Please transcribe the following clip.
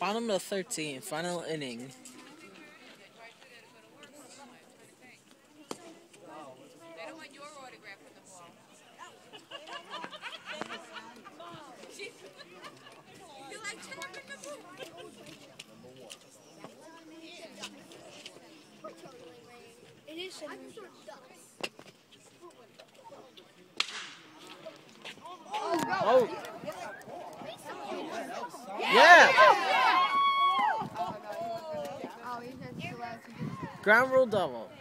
Bottom of the 13th, final inning. It is Oh! Yeah! Ground rule double.